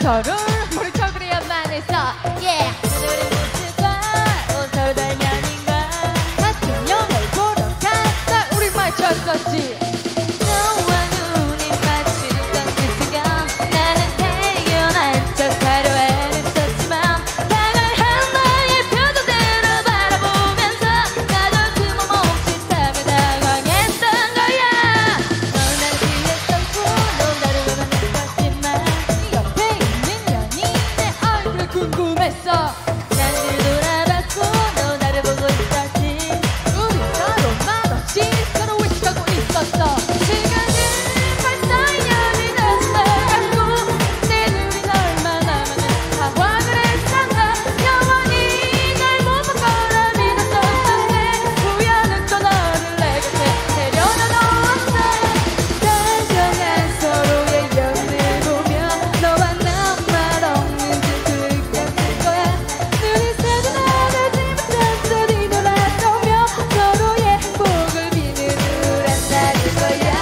서로를 머리털그리야만 해서 yeah. 오늘은 모습과 서로 달면인가 같은 영화를 보러 갔다 우리 마쳤었지. 너와 눈이 마주쳤던 그 순간 나는 태어난 척하려 애썼지만 다가한 너의 표정들을 바라보면서 나도 그 몸없이 땀에 당황했던 거야. 넌 날 피했었고 넌 나를 원했었지만 옆에 있는 년이 내 얼굴을 궁금했어. 난 뒤를 돌아봤고 너 나를 보고 있었지. 우리 서로 말없이 서로 위축하고 있었어. 시간은 벌써 2년이 흘러가고 내 눈이 얼마나 많은 상황을 했었나. 영원히 날 못 볼 거라 믿었었는데 우연은 또 너를 내 곁에 데려다 놓았어. 다정한 서로의 연을 보며 너와 나만 없는 듯 느꼈을 거야. 눈이 새도나가지부터 뒤돌아서며 서로의 행복을 비밀을 한다는 거야.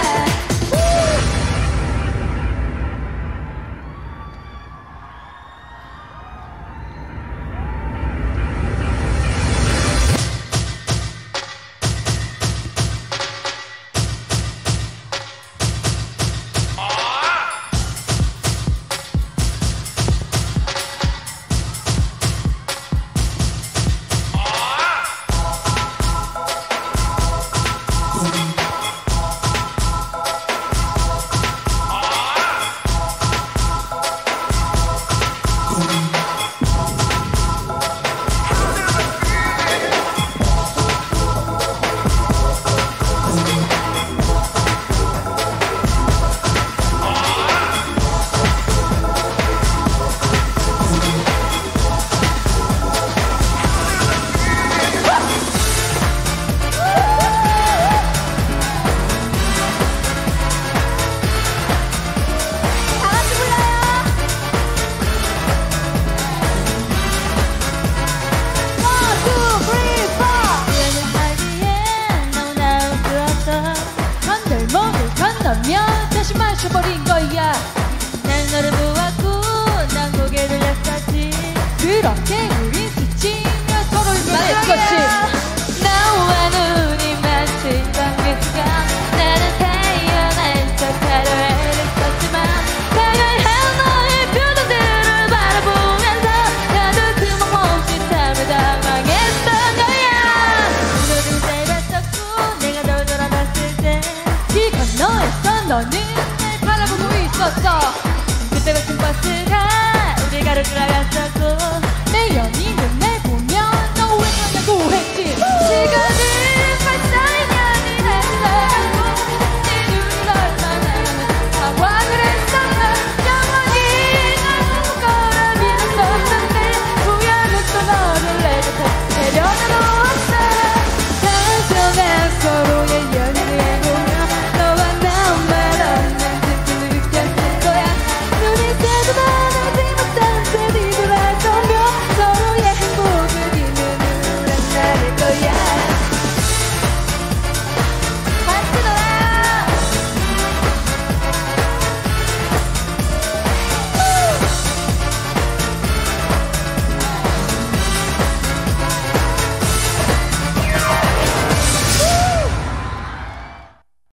다시 마셔버린 거야. 난 너를 보았고 난 고개 돌렸었지. 그렇게 우린 스치며 서로를 만났었지. 너와 눈이 마주쳤던 그 순간 나는 태어난 척하려 애썼지만 다가한 너의 표정들을 바라보면서 나도 그 몸없이 땀에 당황했던 거야. 너를 닮았었고 내가 널 돌아봤을 때 길 건너에서 너는 날 바라보고 있었어. 그때 같은 버스가 우리 가로 돌아갔었고 내 연인